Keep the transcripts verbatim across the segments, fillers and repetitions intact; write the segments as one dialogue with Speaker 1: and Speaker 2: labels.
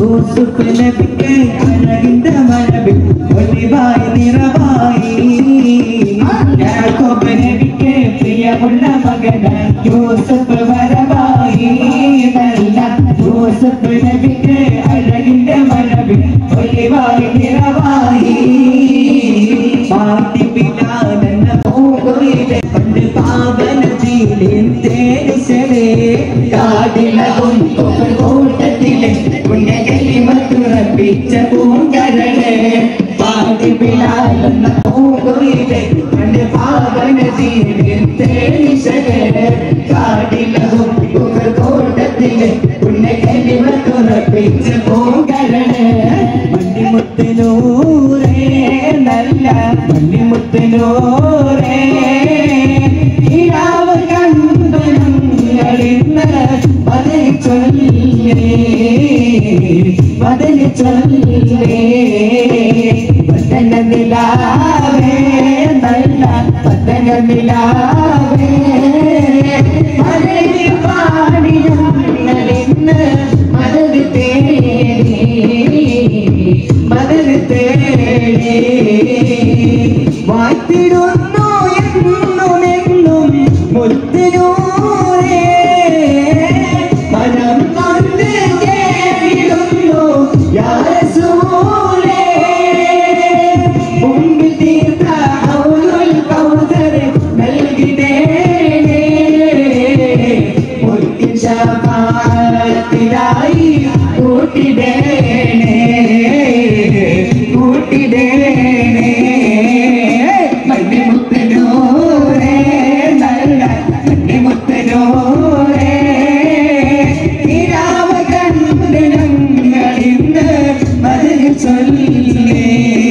Speaker 1: യൂസുഫ് നബിക്ക് അഴകിന്റെ മഴവിൽ ഒലിവായി നിറവായി യാക്കോബ് നബിക്ക് പ്രിയമുള്ള മകനായി യൂസുഫ് വരവായി നല്ല യൂസുഫ് നബിക്ക് അഴകിന്റെ മഴവിൽ ഒലിവായി നിറവായി പാട്ടി പിന്നാലെന്ന പോയിലെ പണ്ട് പാവനത്തിലെ തേരിശലേ കാടിലകും കൂട്ടത്തിലെ പുണ്യകലിമത്തുറപ്പിച്ച പൂങ്കരളെ പാടി പിന്നാലെന്ന പോയിലെ പണ്ട് പാവനത്തിലെ തേരിശലേ കാടിലകും കൂട്ടത്തിലെ പുണ്യകലിമത്തുറപ്പിച്ച പൂങ്കരളെ മണിമുത്തിനൂരേ നല്ല മണിമുത്തിനൂരേ ഇരാവ് കണ്ടു ഞങ്ങളിന്ന് മതിൽ ചൊല്ലേ മതിൽ ചൊല്ലേ പതനമിലാവേ നല്ല പതനമിലാവേ മതിൽ പാടി ഞങ്ങളിന്ന് മതിൽ തേടി മതിൽ തേടി വാഴ്ത്തിടുന്നു എന്നുമെന്നും മുത്തിനൂരേ മനം കൊണ്ട് കേടുന്നു യാ റസൂലേ മുമ്പിൽ തീർത്ത ഹൗലുൽ കൗസർ നൽകിടേണേ മുത്തിൻ ശഫാഅത്തിനായി കൂട്ടിടേണേ കൂട്ടിടേണേ മണിമുത്തിനൂരേ നല്ല മണിമുത്തിനൂരേ ഇരാവ് കണ്ട് ഞങ്ങളിന്ന് മതിൽ ചൊല്ലേ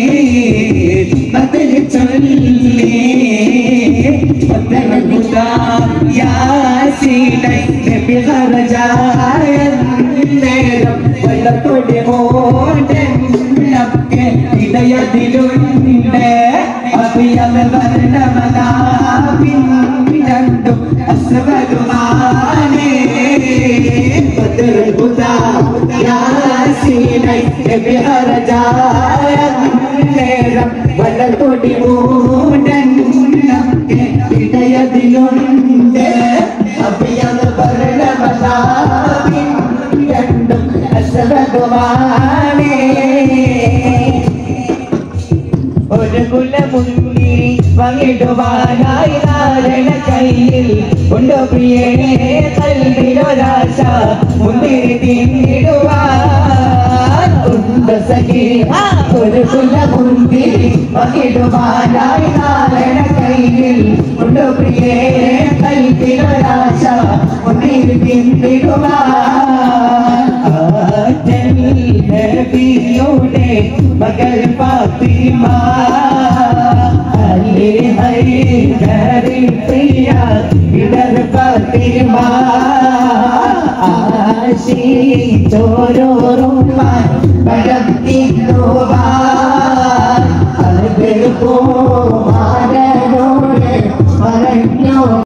Speaker 1: മതിൽ ചൊല്ലേ യാസീനൈ നബി ഖറജായ നേരം വല്ലത്തൊടി മോണ്ടൊക്കെ ഇടയതിലുണ്ട് അഭിയൽ വർണ്ണമതാപിൻ രണ്ടും അസ്വദുമാനേ ബദറുൽ ഹുദാ യാസീനൈ നബി ഖറജായ നേരം വല്ലത്തൊടി മോണ്ടൊക്കെ ഇടയതിലുണ്ട് അഭിയൽ വർണ്ണമതാപിൻ രണ്ടും അസ്വദുമാനേ ഒരു കുലമുന്നി വങ്ങിടുവാനായി നാരണ കയ്യിൽ ഉണ്ടോ പ്രിയേ കൽവിലൊരാശ മുന്തിരി തിന്നിടുവാൻ ഉണ്ട് സഖി ഒരു കുലമുന്തിരി വങ്ങിടുവാനായി നാരണ കയ്യിൽ ഉണ്ടോ പ്രിയേ കൽവിലൊരാശ മുന്തിരി തിന്നിടുവാൻ നബിയുടെ മകൾ ഫാത്തിമ അലി ഹൈദരി പ്രിയ ഇടർ ഫാത്തിമ ആശി ചോരോറുമാൻ പടത്തിടുവാൻ അൽബിൽ കുമാരനോട് മറൻ